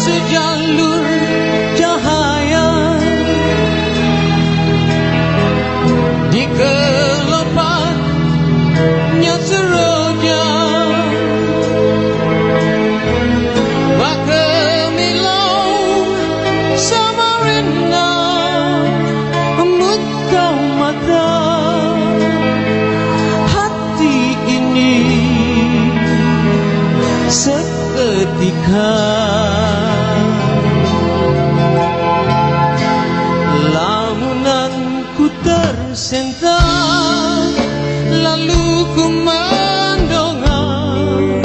sejalur cahaya di kelopaknya seroja, bak kemilau Samarinda memukau mata. Hati ini seketika lamunanku tersentak, lalu ku mendongak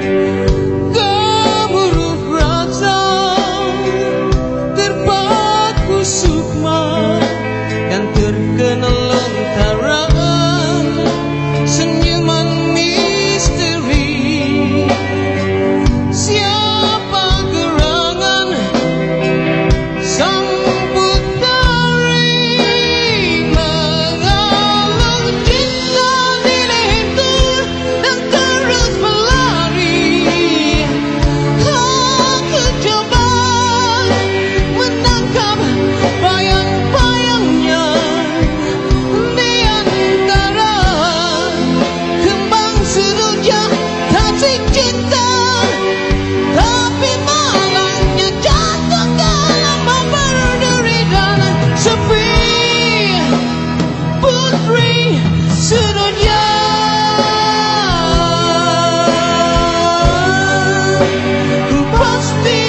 gemuruh rasa, terpaku sukma dan terkena lontaran senyuman misteri. Siapa gerangan sang putari mengalung cinta di lentur dan terus berlari. Aku coba menangkap bayang-bayangnya di antara kembang seroja kasih cinta. Tapi malangnya jatuh dalam berduri dan sepi. Putri seroja, ku pasti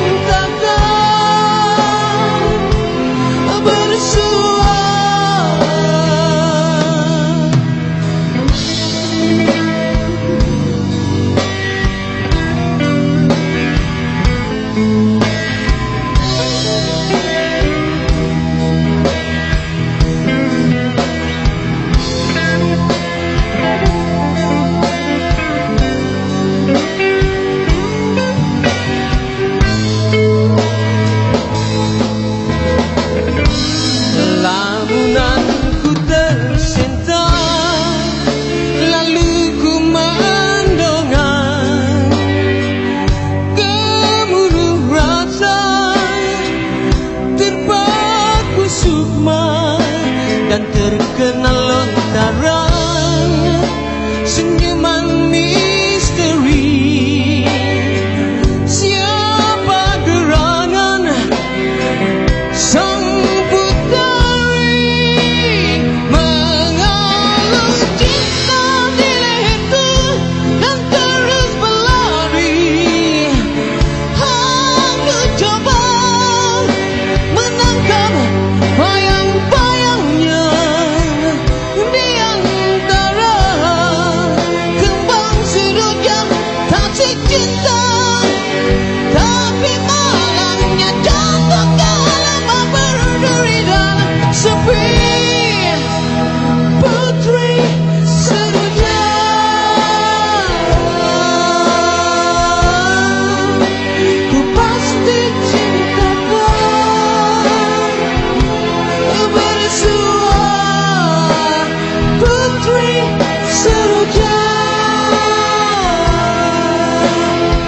cintakan bersua. Lamunanku tersentak, lalu ku mendongak gemuruh rasa, terpaku sukma dan terkena lontaran senyuman misteri. Siapa gerangan sang putari mengalung cinta di lentur dan terus berlari. Aku coba menangkap bayang-bayangnya di antara kembang seroja kasih cinta. Tapi malangnya jatuh dalam berduri dan sepi. Putri seroja, ku pasti cintakan bersua. Putri seroja.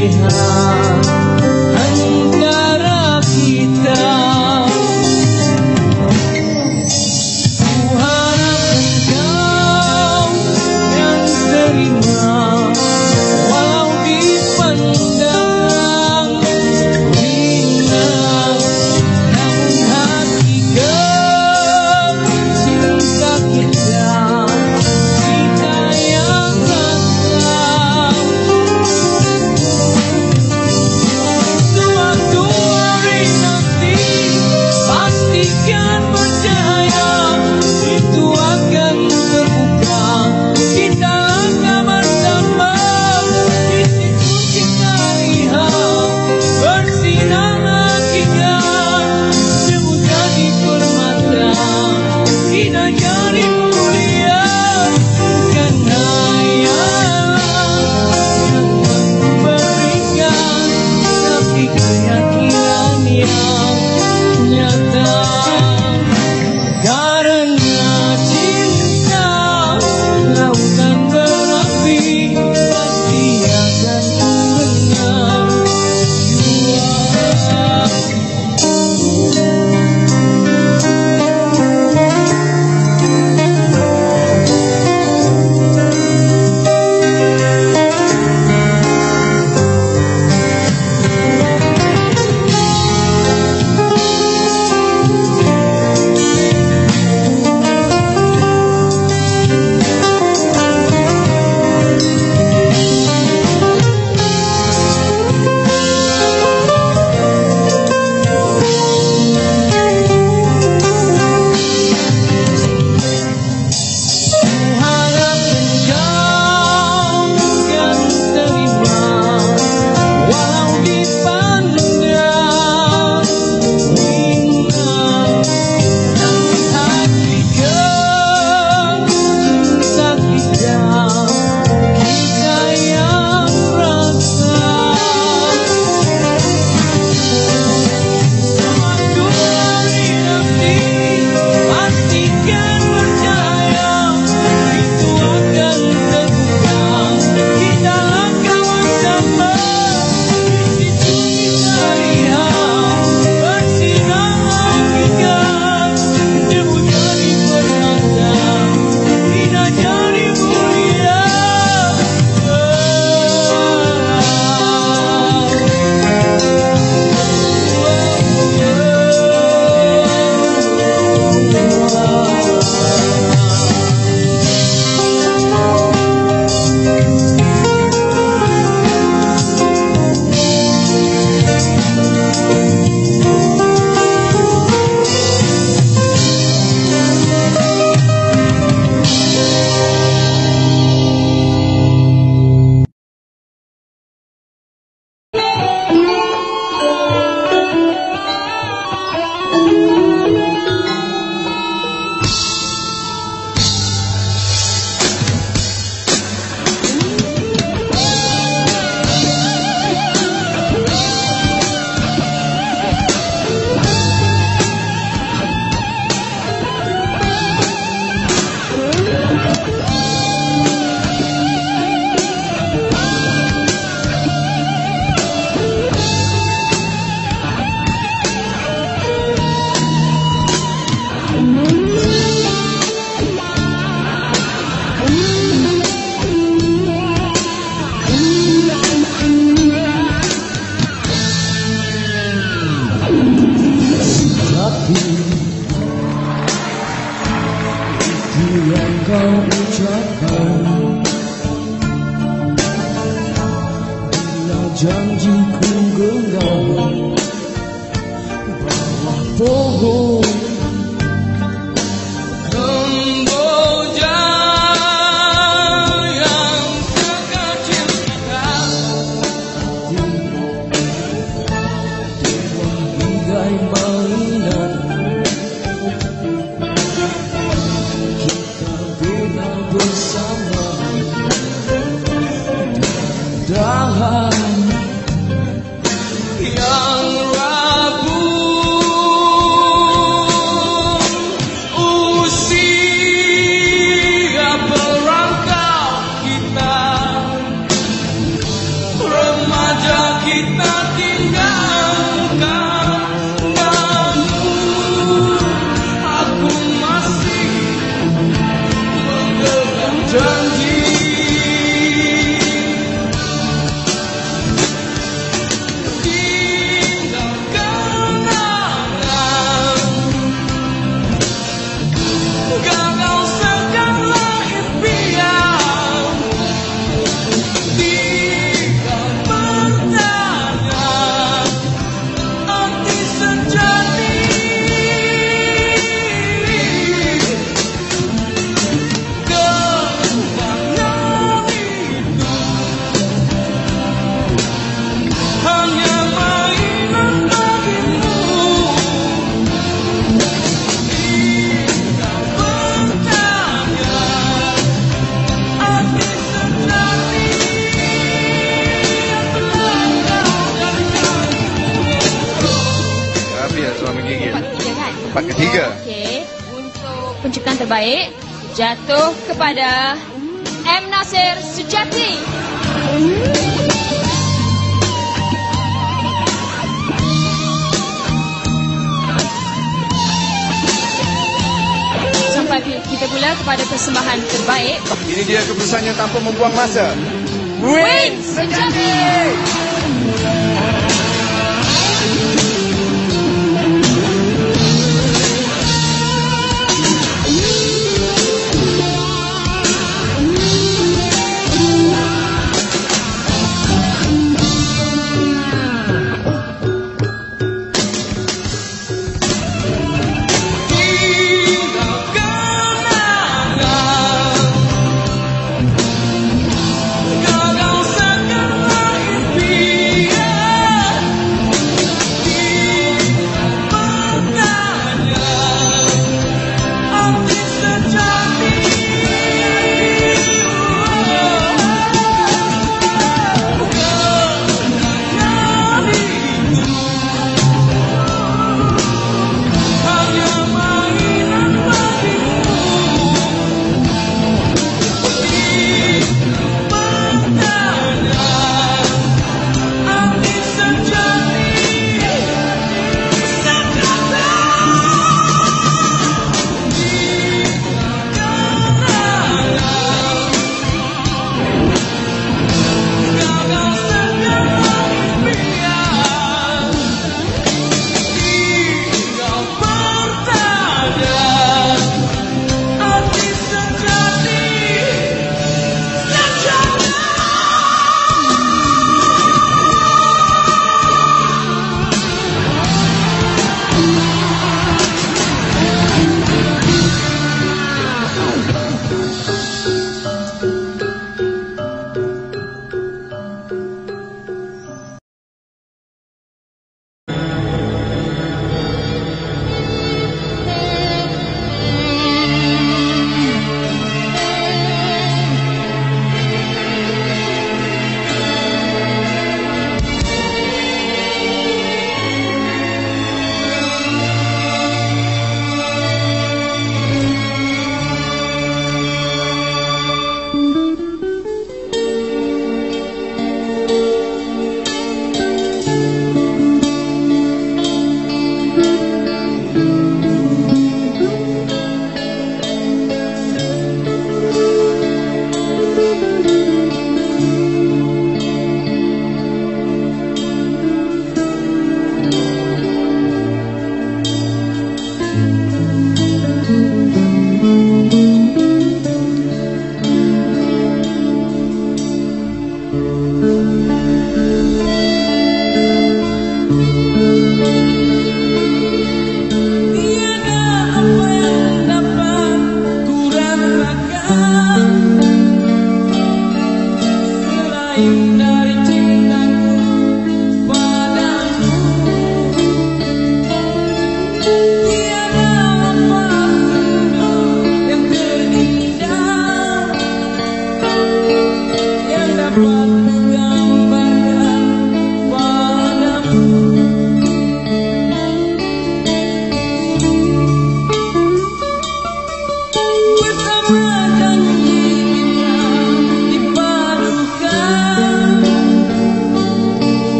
pilihan antara kita. Ku harap engkau yang terima, walau dipandang hina, namun hakikat cinta kita, kita yang rasa. Suatu hari nanti pastikan percaya itu akan terbuka. Kita langkah bersama, di situ kita lihat bersinar hakikat, semua jadi permata. Kita jadi mulia, bukan hayalan yang memberikan, tapi keyakinan yang nyata. Karena cinta lautan berapi, pasti akan terdengar suara. Harap engkau kan terima, walau dipandang hina, namun hakikat cinta kita, kita yang rasa. Suatu hari nanti pastikan percaya itu akan terbuka. Kita langkah bersama, di situ kita lihat bersinar hakikat, semua jadi permata. Kita jadi mulia. Tapi itu yang kau ucapkan, bila janjiku genggam bawah pohon Kamboja yang sekecil hati, dewa bagai mainan. Kita bina bersama dahan yang rapuh. Usia perangkap kita remaja kita tinggalkan namun aku masih memegang janji. Tempat ketiga. Okey, untuk penciptaan terbaik jatuh kepada M. Nasir Sujati. Sampai kita pula kepada persembahan terbaik. Ini dia keputusannya tanpa membuang masa. Win Sujati.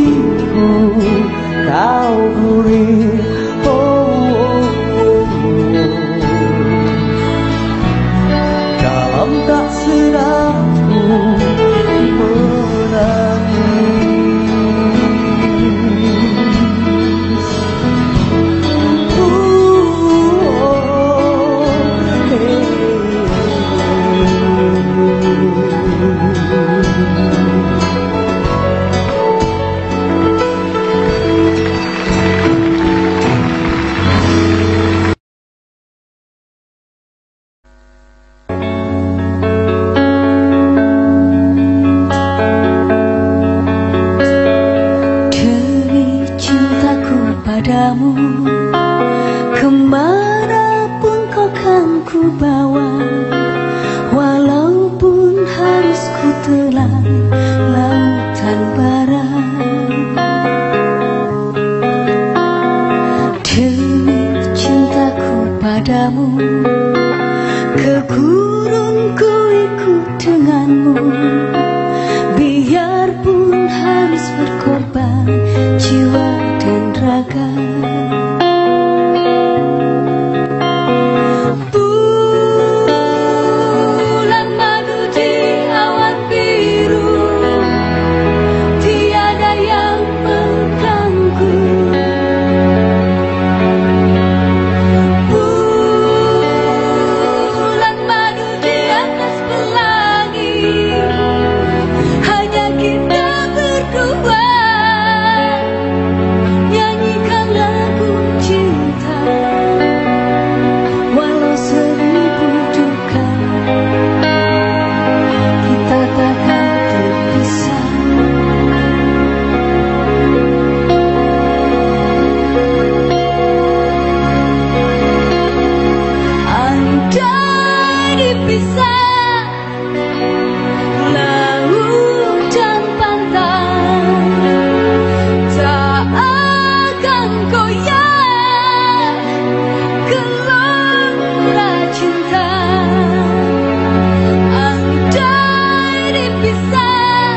hatiku kau beri. Dalam tak sedarku menangis. Demi cintaku padamu, kemanapun kau kan ku bawa, walaupun harus ku telan lautan bara. Demi cintaku padamu, ke gunung ku ikut denganmu, biarpun harus berkorban jiwa dan raga. Bulan madu di awan biru, tiada yang mengganggu. Bulan madu di atas pelangi, hanya kita berdua nyanyikan lagu cinta. Walau seribu duka, kita takkan terpisah. Andai dipisah laut dan pantai, tak akan goyah gelora cinta. Andai dipisah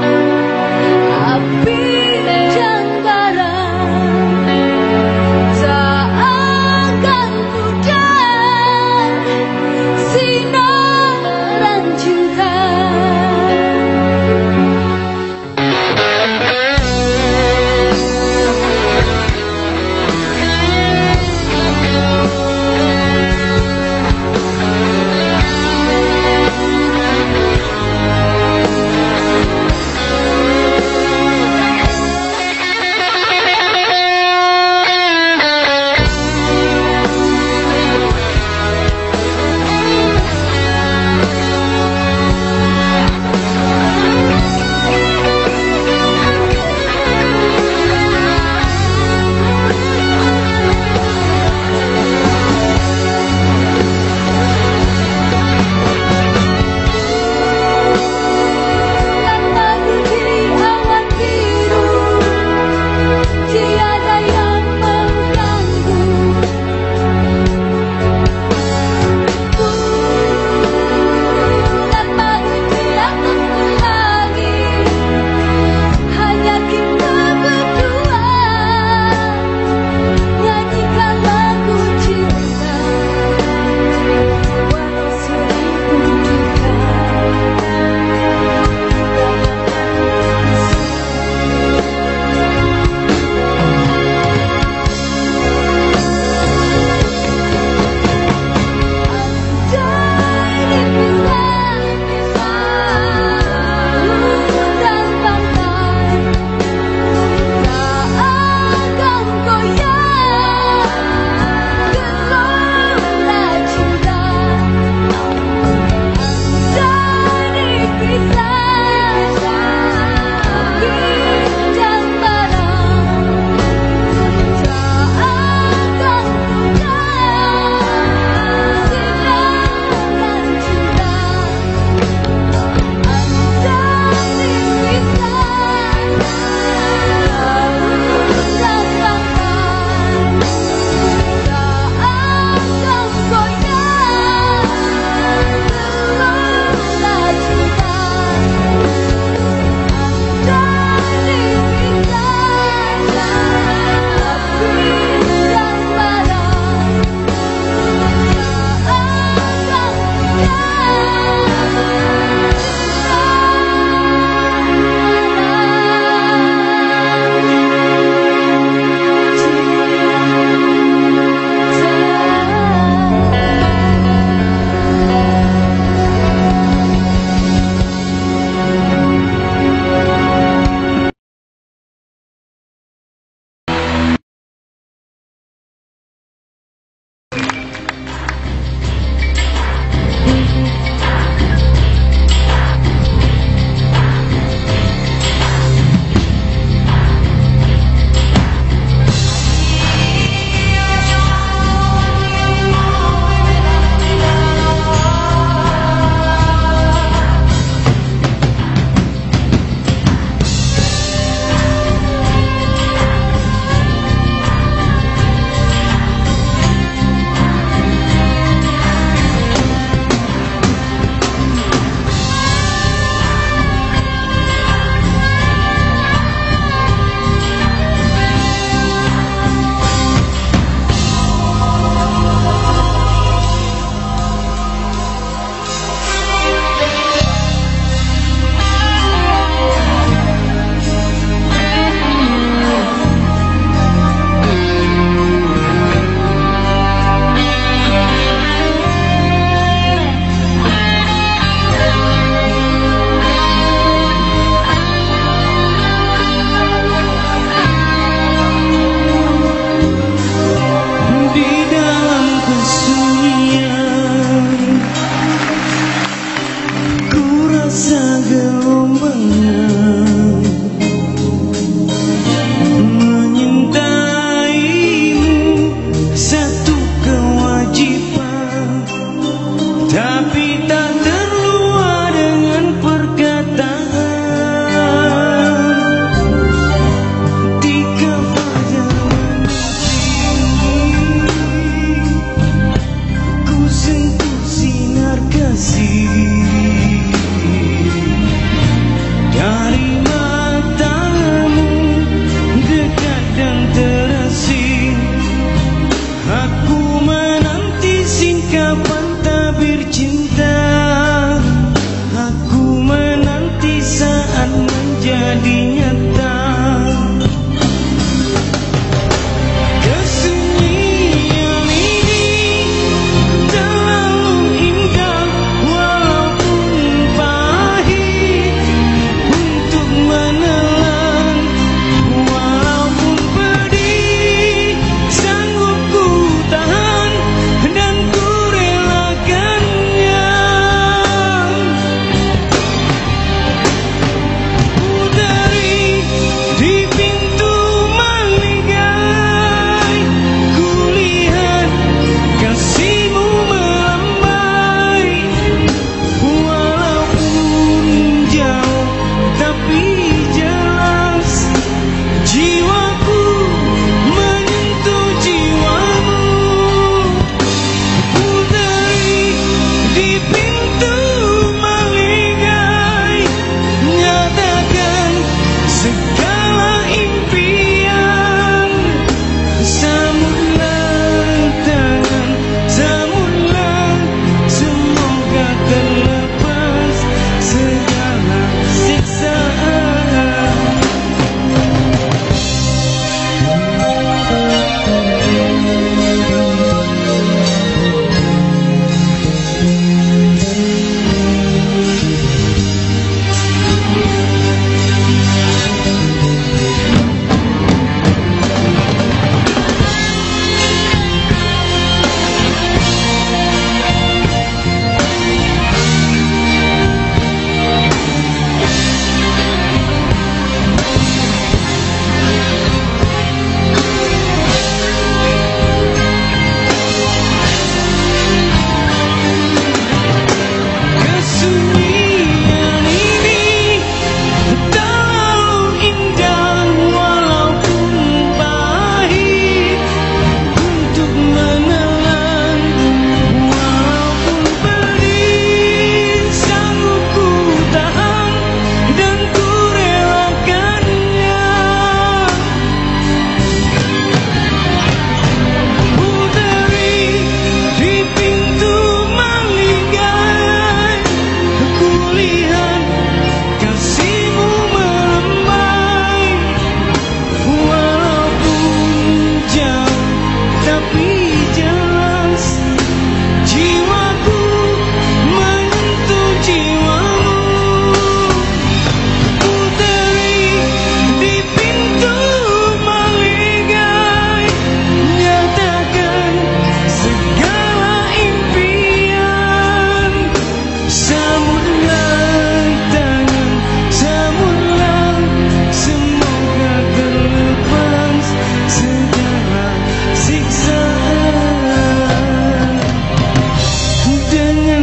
api dan bara, tak akan pudar sinar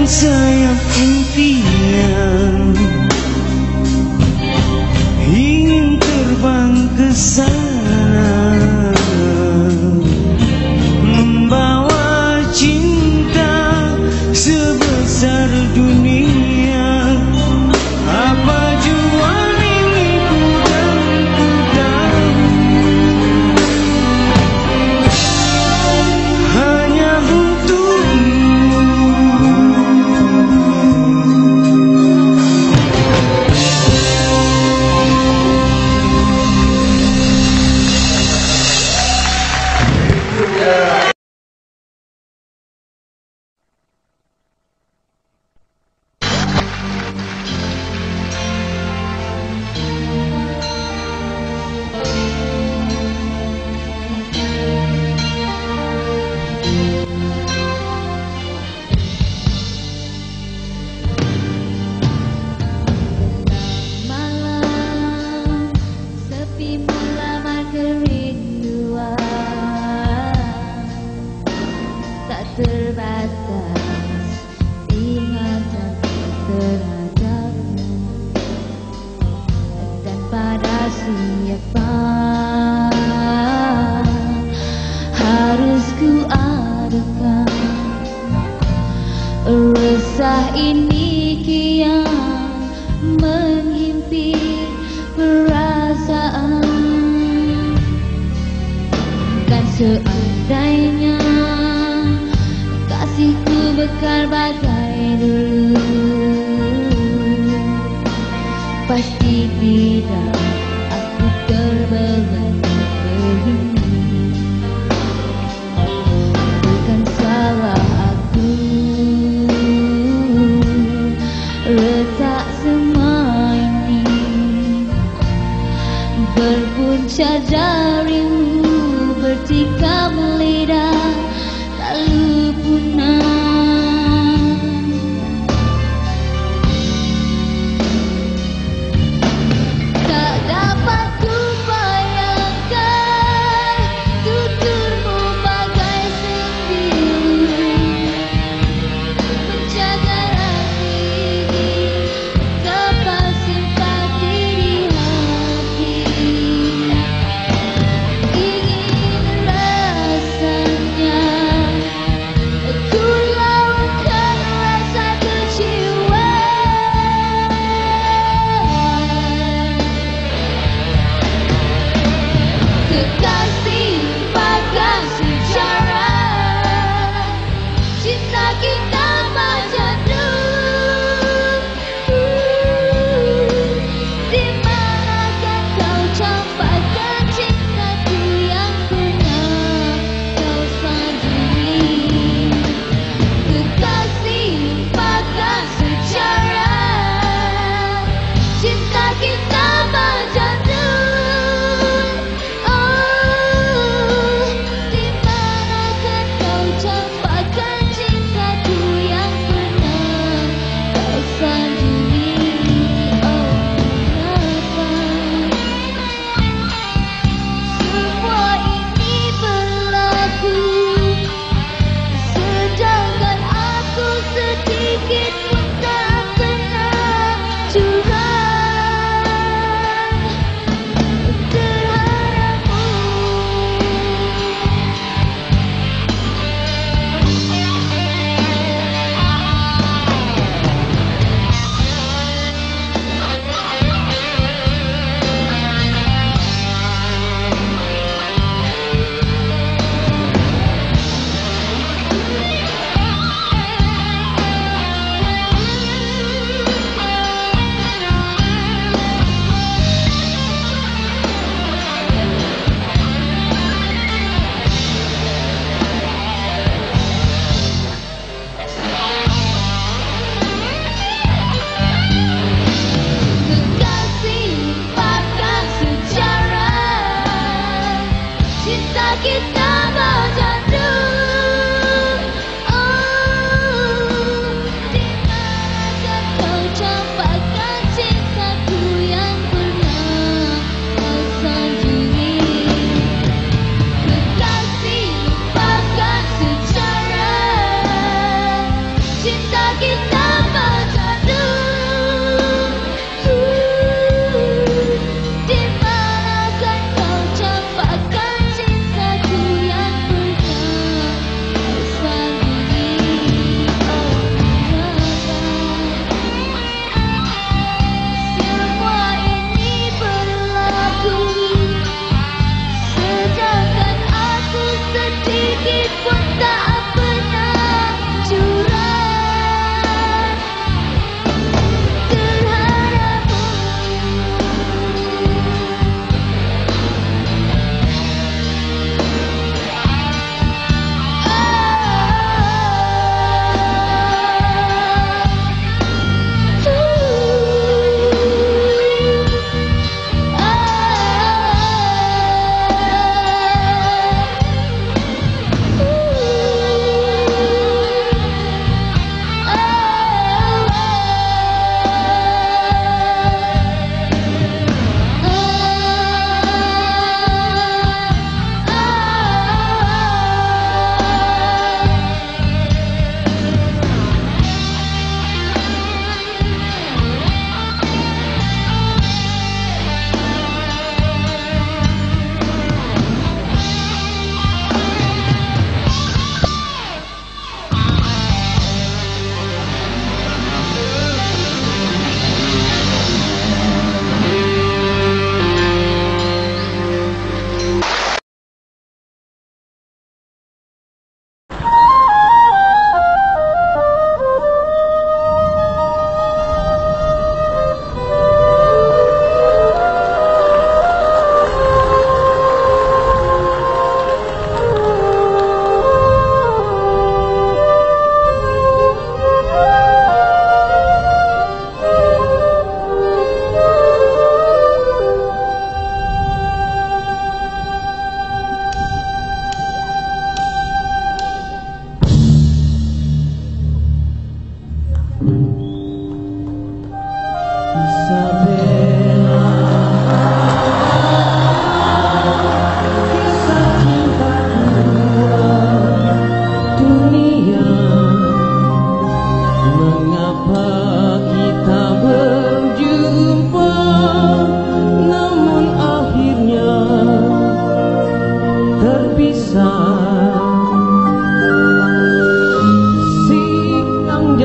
sayang impian, ingin terbang ke sana, membawa cinta sebesar dunia. Apa jua mimpiku dan ku tahu, hanya untukmu. Malam sepi melamar kerinduan, tak terbatas ingatan terhadapmu. Dan pada siapa harus ku adukan resah ini kian menghimpit perasaan. Kan seandainya kasihku bekal bagai dulu, pasti tidak aku terbelenggu begini. Bukan salah aku retak semua ini, berpunca darimu bertikam lidah lalu punah. Tak dapat ku bayangkan tuturmu bagai sembilu, menjaga hati ini dapat simpati di hati. Ingin rasanya ku lakukan rasa kejiwaan. Kekasih bagai sejarah, cinta kita menjadu. Di manakah kau campakkan cintaku yang pernah kau sandungi? Kekasih bagai sejarah, cinta kita menjadu. Oh, di manakah kau campakkan cintaku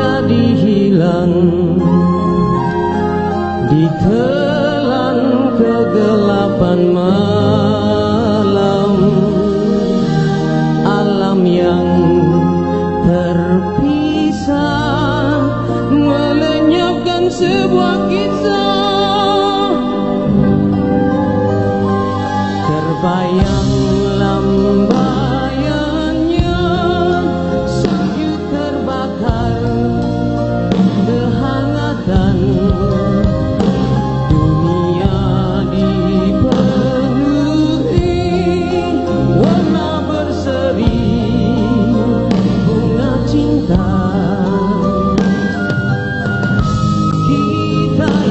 jadi hilang, ditelan kegelapan malam. Alam yang terpisah melenyapkan sebuah kisah. Terbayang lambayannya, salju terbakar kehangatan. Dunia dipenuhi warna berseri bunga cinta. Kita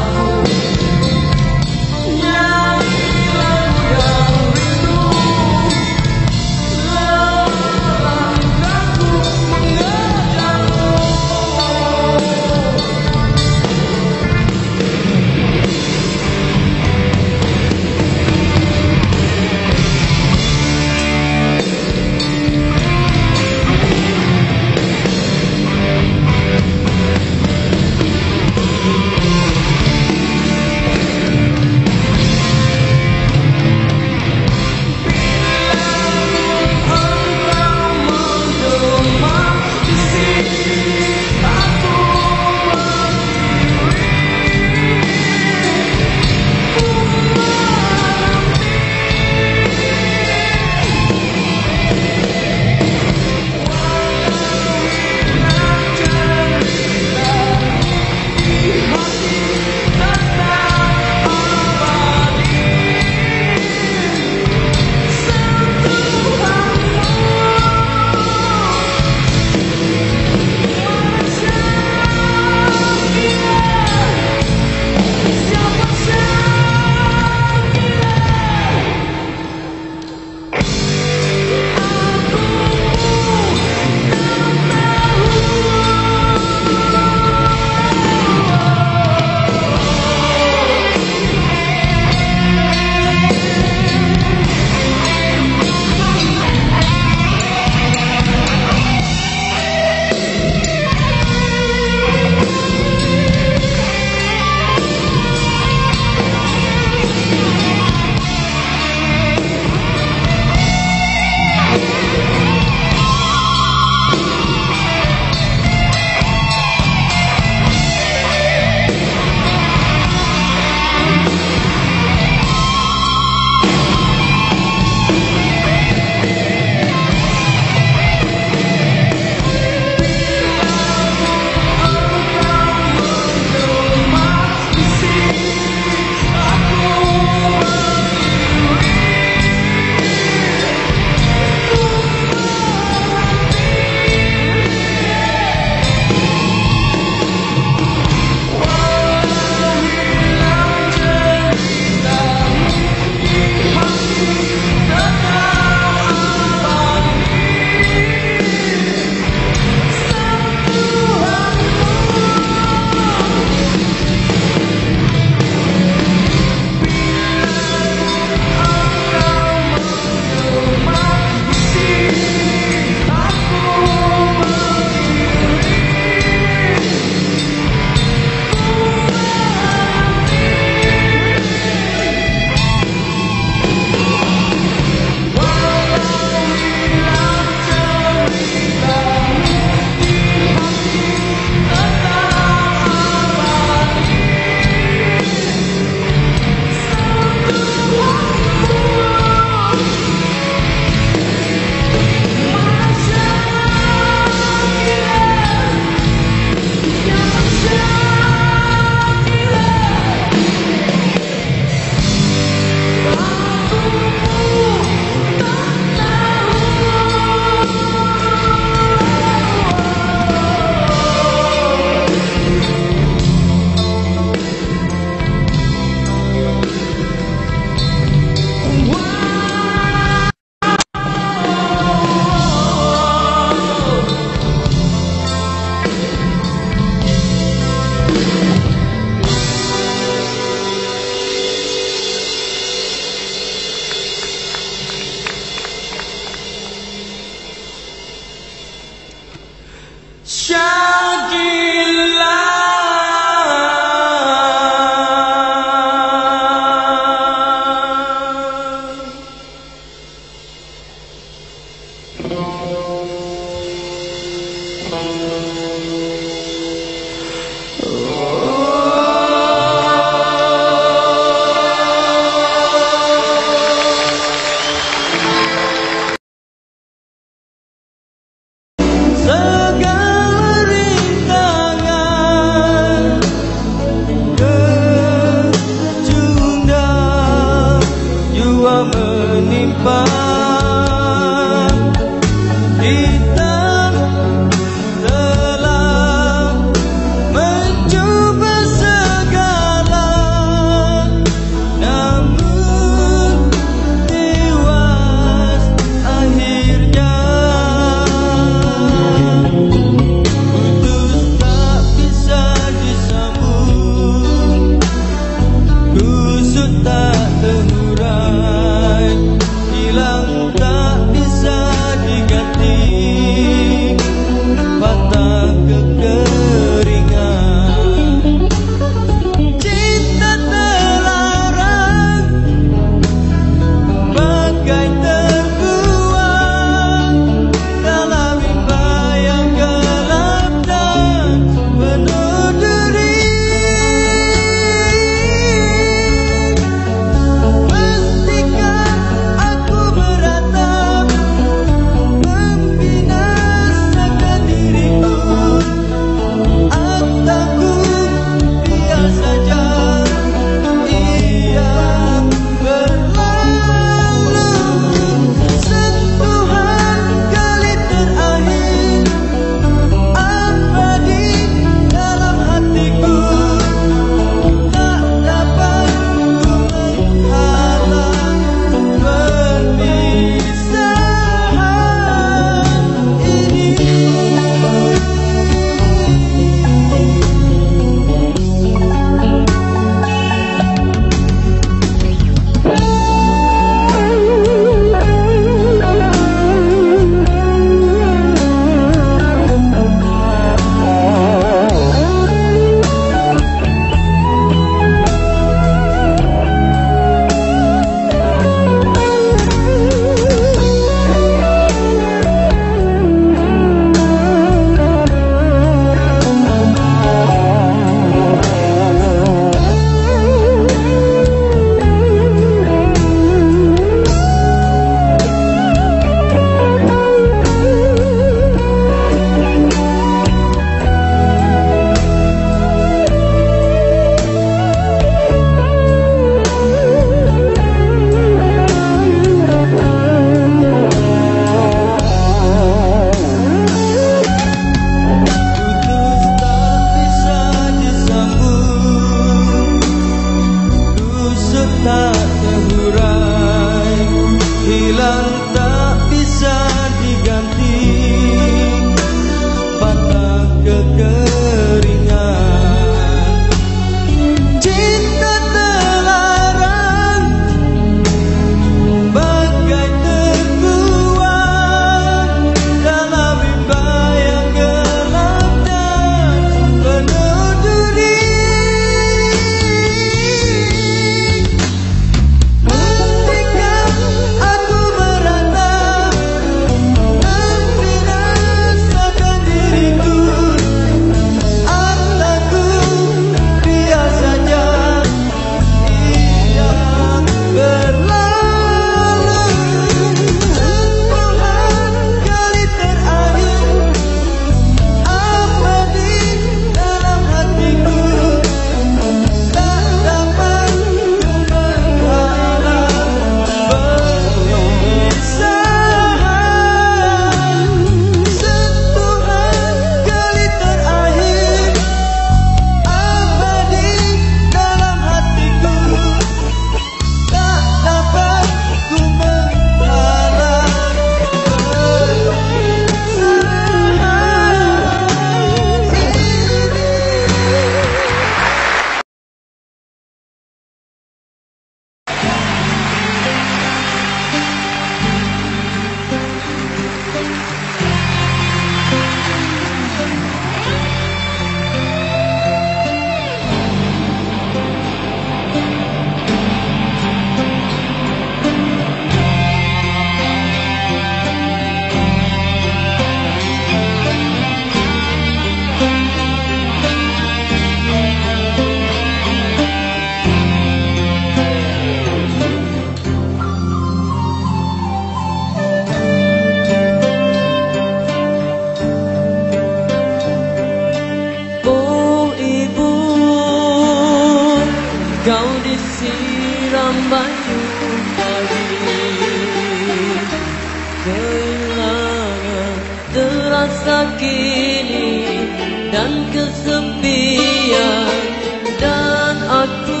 masa kini dan kesepian, dan aku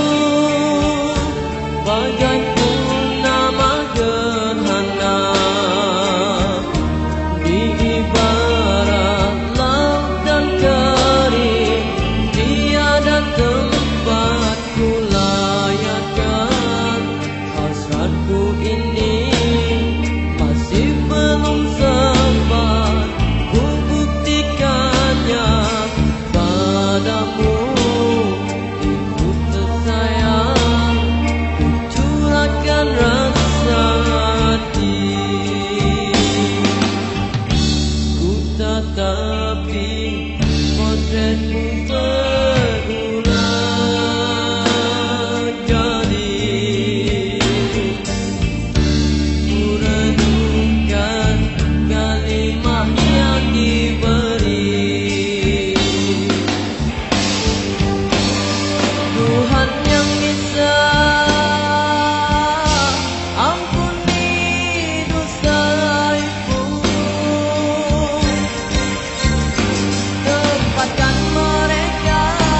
bagai purnama gerhana di ibarat laut dan kering. Tiada tempat ku layakkan hasratku ini, masih belum sempat ku buktikannya padamu. Ibu tersayang, ku curahkan rasa hati. Ku tatapi potretmu berulang kali, ku renungkan kalimat yang diberi. Tuhan yang bisa ampuni dosa ibu, tempatkan mereka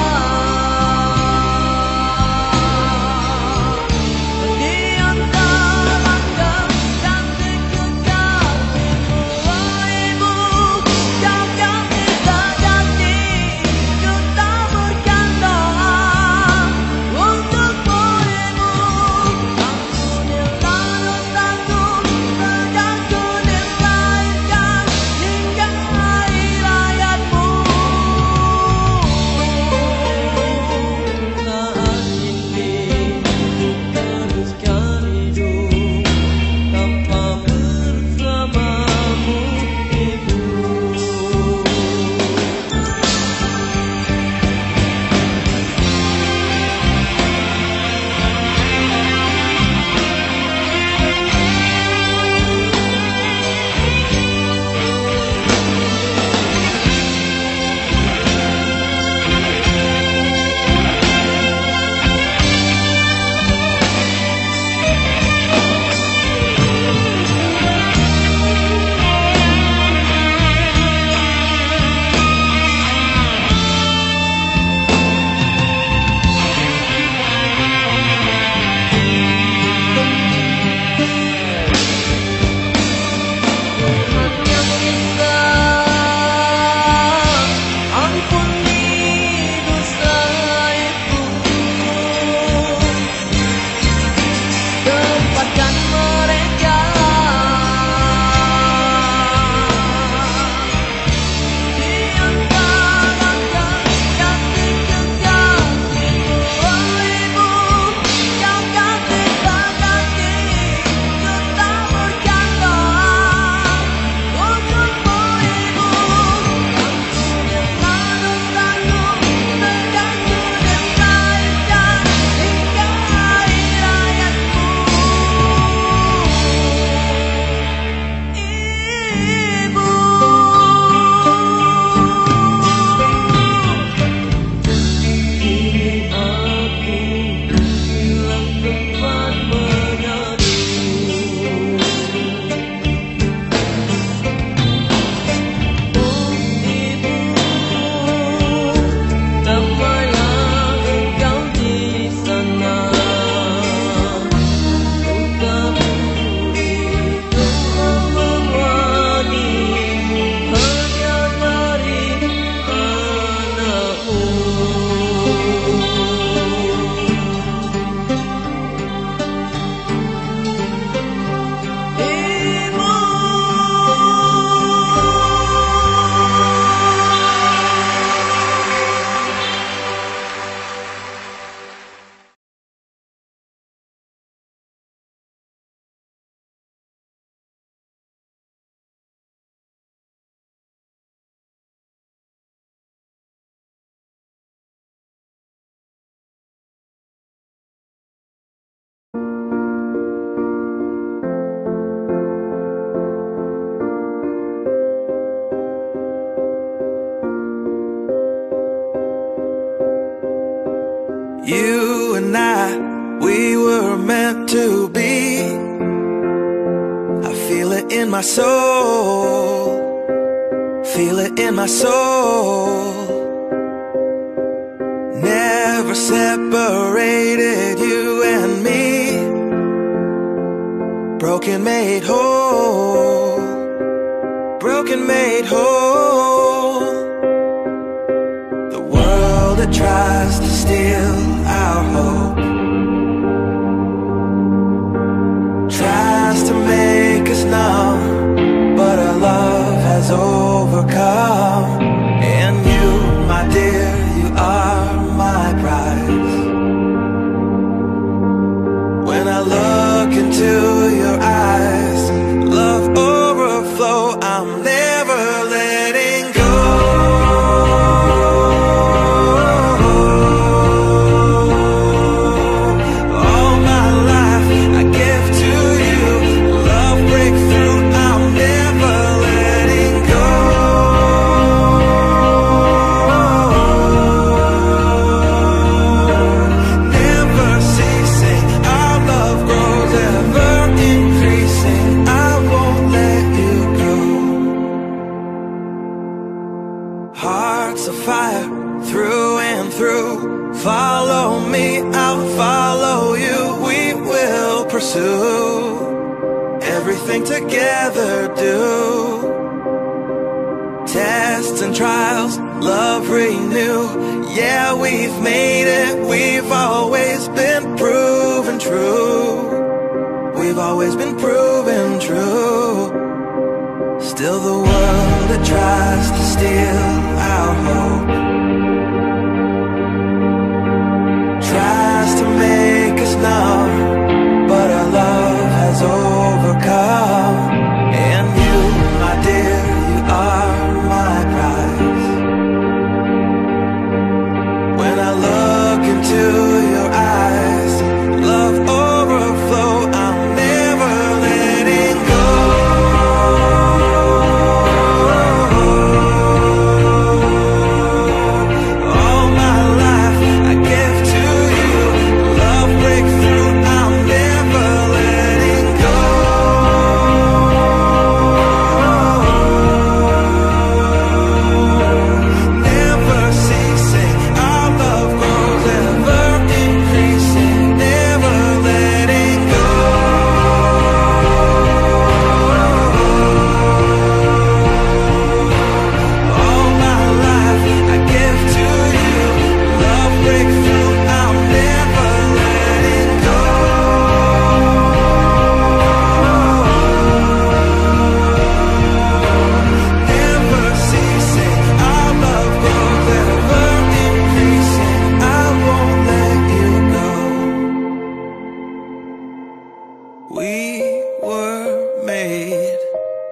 di antara kekasih kekasihmu. Oh ibu, kau kasih sejati, ku taburkan doa untukmu ibu. Ampunilah dosaku, sejak ku dilahirkan hingga akhir hayatmu. Saat ini ku teruskan hidup tanpa bersamamu ibu. Tuhan yang bisa ampuni dosa ibu, tempatkan mereka di antara kekasih kekasihmu. Oh ibu, kau kasih sejati, ku taburkan doa untukmu ibu. Ampunilah dosaku, sejak ku dilahirkan hingga akhir hayatmu. Ibu, kini aku hilang tempat mengadu. Oh ibu, damailah engkau di sana. Ku taburi doa mewangi hanya dari anakmu. You and I, we were meant to be. I feel it in my soul. feel it in my soul. Never separated you and me. Broken made whole, broken made whole. The world that tries to steal our hope tries to make us numb, but our love has overcome. And you, my dear, you are my prize. When I look into your eyes, love overflow, I'm never letting go. All my life I give to you, love breakthrough, I'm never letting go. Never ceasing, our love grows, ever increasing, I won't let you go. Hearts of fire, through and through. Follow me, I'll follow you. We will pursue everything together, do. Tests and trials, love renew. Yeah, we've made it, we've always been proven true. We've always been proven true. Still the world that tries to steal our hope tries to make us numb, but our love has overcome. And you, my dear, you are my prize. When I look into your eyes, love overflow, I'm never letting go. All my life I give to you, love breakthrough, I'm never letting go. Never ceasing, our love grows, ever increasing, never letting go. All my life I give to you, love breakthrough, I'm never letting go. Never ceasing, our love grows, ever increasing, I won't let you go.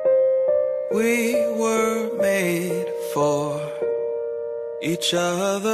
We were made for each other.